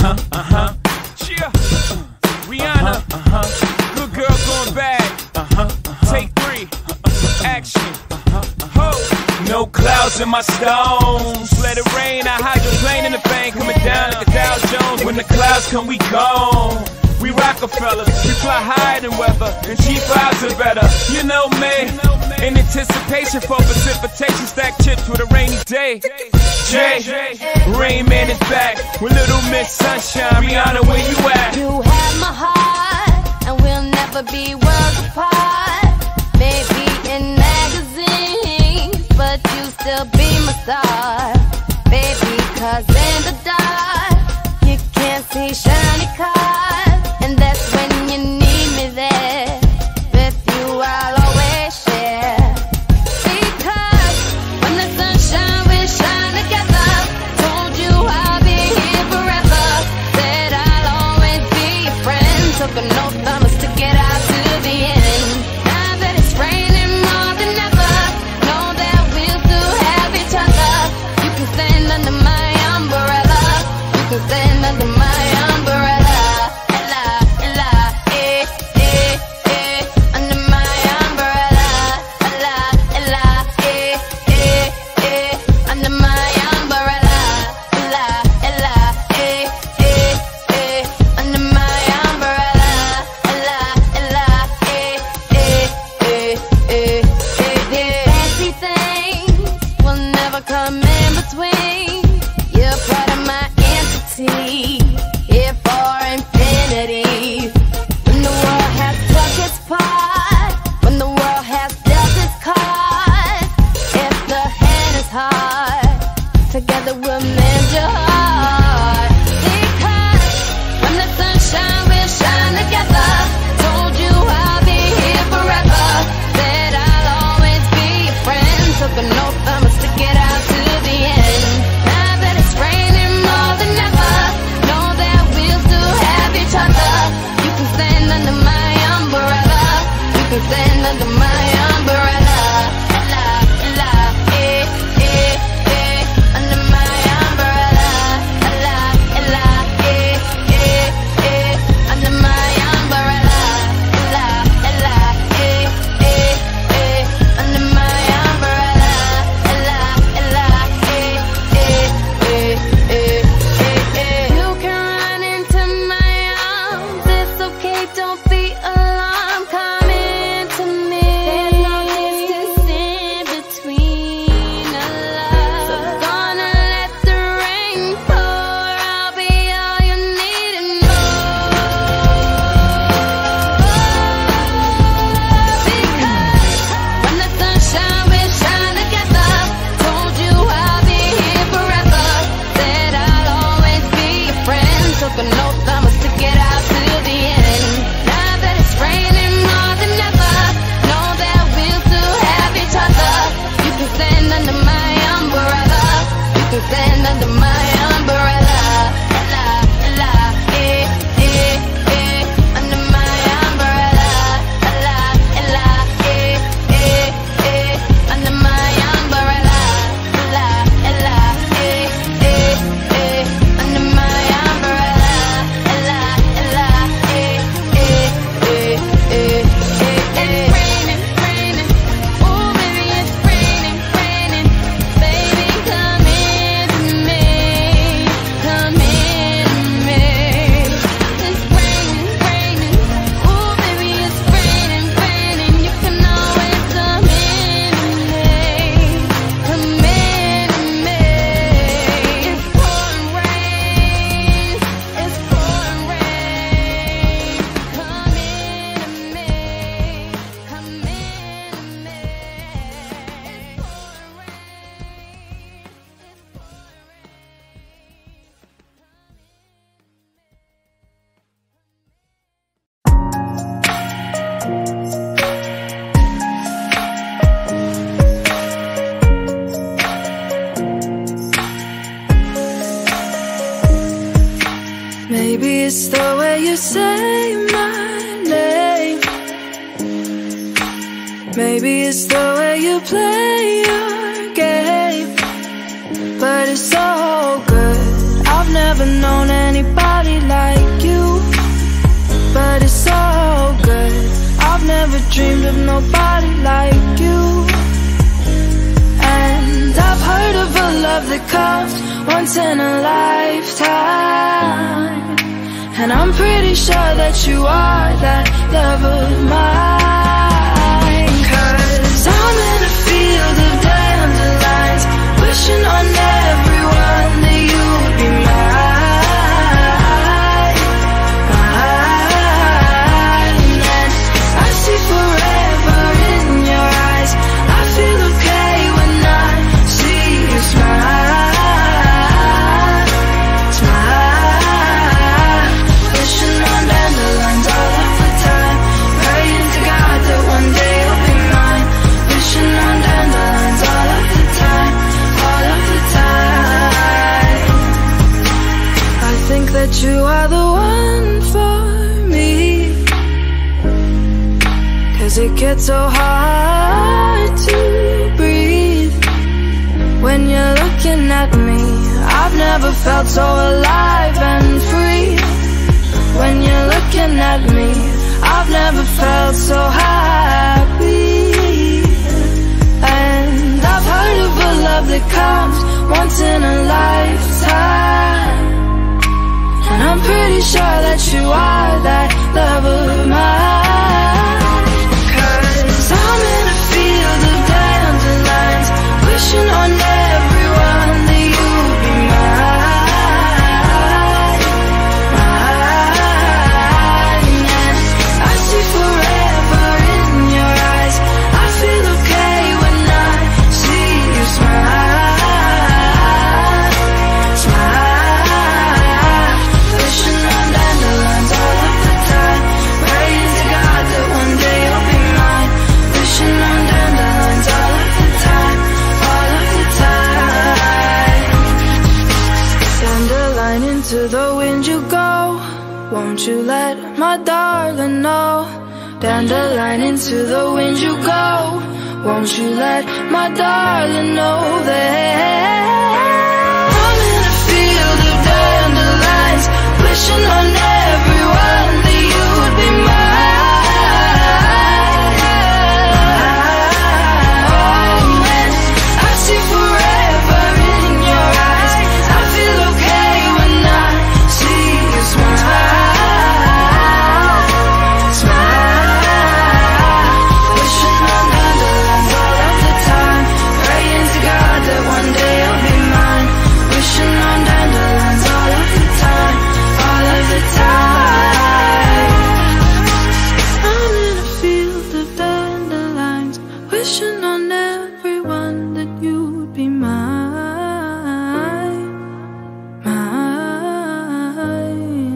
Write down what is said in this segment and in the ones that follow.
Yeah. Rihanna. Good girl going bad. Take 3. Action. Ho. No clouds in my stones. Let it rain. I hydroplane in the bank, coming down like a Dow Jones. When the clouds come, we gone. We Rockefellers, we fly higher than weather, and cheap vibes are better. You know me, in anticipation for precipitation, stack chips with a rainy day. Jay, Rain Man is back with Little Miss Sunshine. Rihanna, where you at? You have my heart, and we'll never be worlds apart. Maybe in magazines, but you still be my star. Baby, 'cause in the dark, you can't see shiny cars. And that's when you need me there. With you I'll always share. Because when the sunshine will shine together. Told you I'll be here forever. Said I'll always be your friend. Took an oath I'ma stick it out to the end. Now that it's raining more than ever, know that we'll still have each other. You can stand under my umbrella. You can stand under my umbrella. Together we'll mend your heart. Because when the sunshine will shine together. Told you I'll be here forever. Said I'll always be your friend. Took an oath I'ma stick it out to the end. Now that it's raining more than ever, know that we'll still have each other. You can stand under my umbrella. You can stand under my umbrella. Stand under my umbrella. Under my umbrella. Under my umbrella. Under my Maybe it's the way you say my name. Maybe it's the way you play your game. But it's so good, I've never known anybody that comes once in a lifetime. And I'm pretty sure that you are that love of mine. 'Cause I'm in a field of dandelions, wishing on everyone that you would be mine, mine. And I see forever in your eyes. I feel okay when I see you smile, smile. Wishing on dandelions all of the time, praying to God that one day you'll be mine. Wishing on dandelions all of the time, all of the time. I think that you are the one for me, 'cause it gets so hard to breathe when you're looking at me. I've never felt so alive and free. When you're looking at me, I've never felt so happy. And I've heard of a love that comes once in a lifetime. And I'm pretty sure that you are that love of mine. 'Cause I'm in a field of dandelions, wishing on everyone that you would be mine, mine. And I see forever in your eyes. I feel okay when I see you smile, smile. Wishing on dandelions all of the time, praying to God that one day you'll be mine. Wishing on dandelions all of the time, all of the time. Dandelion, into the wind you go, won't you let my darling know? Dandelion, into the wind you go, won't you let my darling know that I'm in a field of dandelions, wishing on everyone that you would be mine. And I see forever in your eyes. I feel okay when I see you smile, smile. Wishing on dandelions all of the time, praying to God that one day you'll be mine. Wishing on dandelions all of the time, all of the time. I'm in a field of dandelions, wishing on everyone that you'd be mine, mine.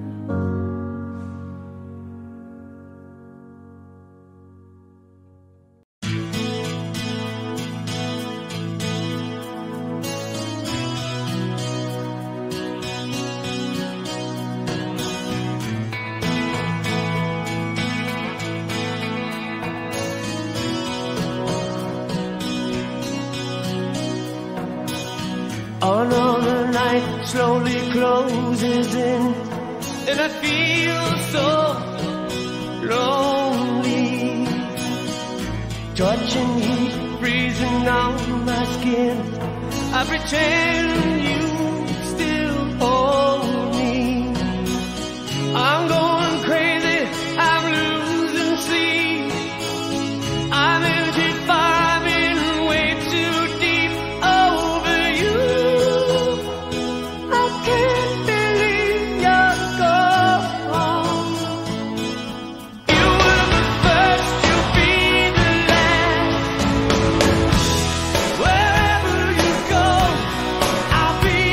Another night slowly closes in, and I feel so lonely. Touching heat, freezing on my skin. I pretend you still hold me. I'm going crazy, I'm losing sleep. I'm empty, I've been way too deep over you. I can't believe you're gone. You were the first, you'll be the last. Wherever you go, I'll be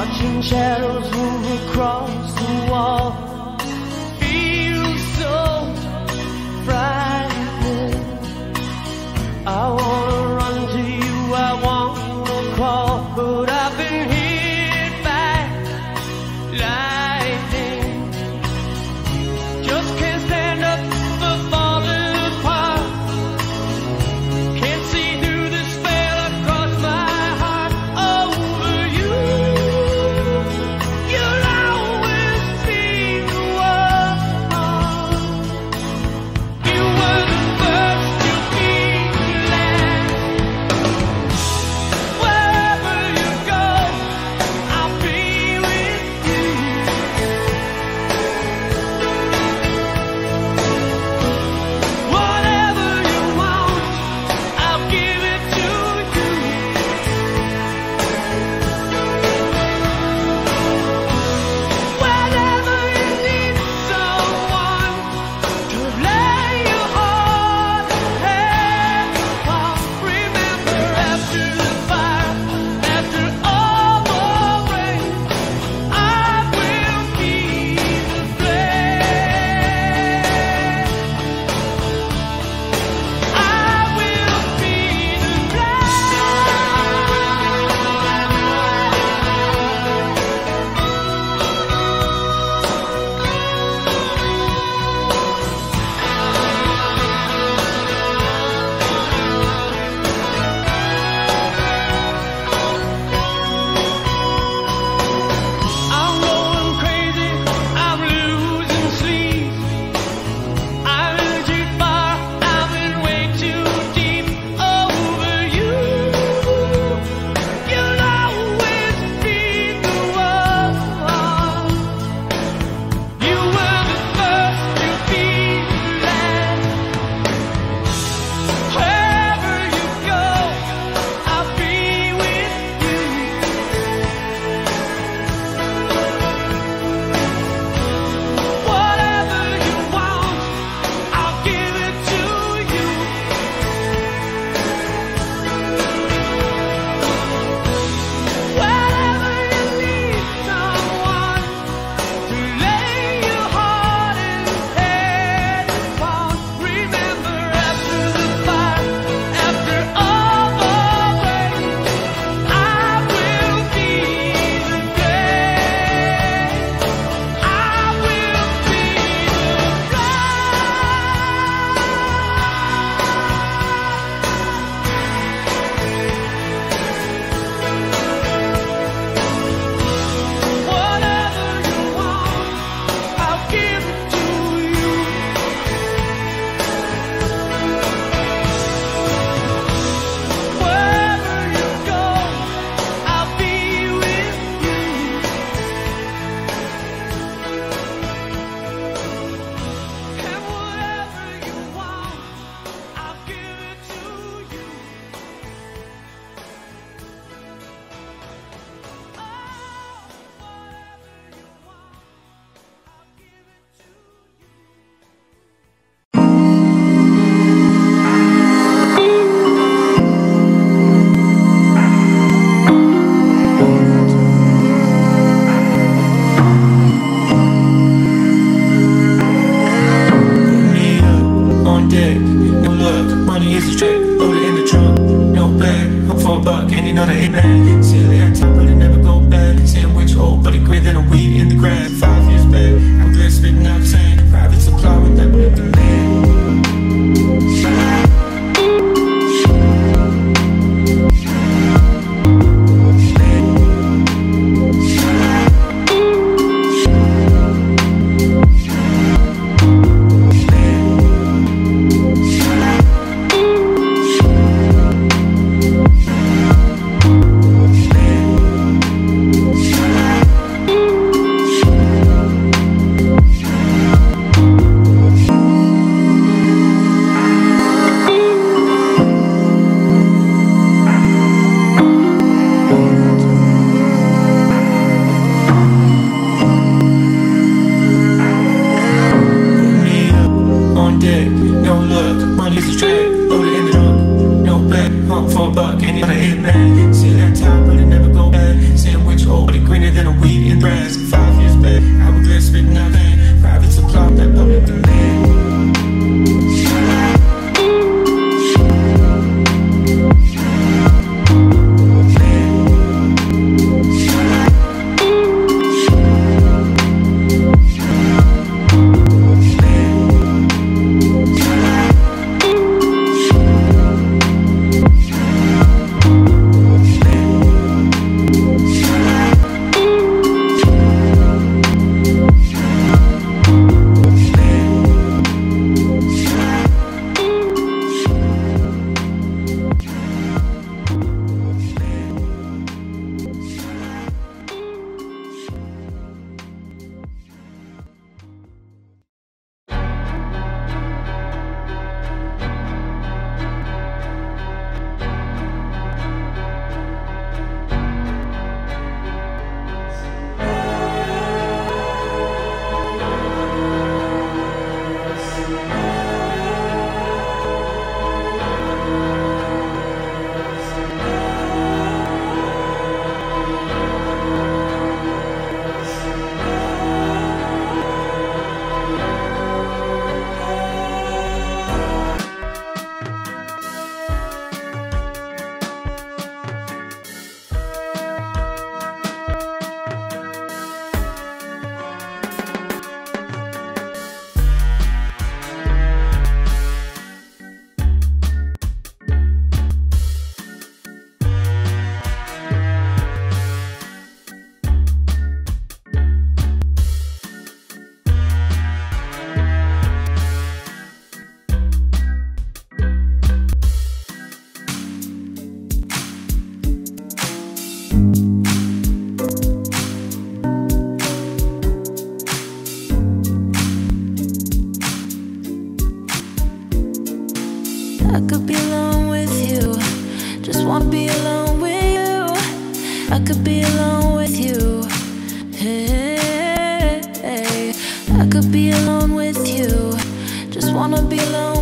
watching shadows move across the wall. Feels so frightening. I wanna run to you, I wanna crawl, but I've been hit by lightning. Just can't stand up for falling apart. Can't see through the spell across my heart. Over you, you'll always be the one. You were the first, you'll be the last. Wherever you go, I'll be with you. Whatever you want, I'll give it to you. Whenever you need someone to lay your heart and head upon, remember after the fire, after all the rain, I will be the flame. I will be the I'm going crazy, I'm losing sleep. I'm in too far, I'm in way too deep. Over you, you'll always be the one. You were the first, you'll be the last. Wherever you go, I'll be with you. Whatever you want, I'll give it to you. Whenever you need someone to lay your heart and head upon, remember after the fire, after all the rain, I will be the flame. I will be the whatever you want, I'll give it to you. Wherever you go, I'll be with you. And whatever you want, I'll give it to you. Oh, whatever you want, I'll give it to you. Me up on deck, no luck, money is a trick, loaded in the trunk, no bag, hope for a buck, and you know that ain't bad. Silly at top, but it never go back. Sandwich old, but it greater than a weed in the grass. 5 years back, I'm glad spitting out saying private supply with that with the man. could be alone with you. Just wanna be alone with you. I could be alone with you. Hey, I could be alone with you. Just wanna be alone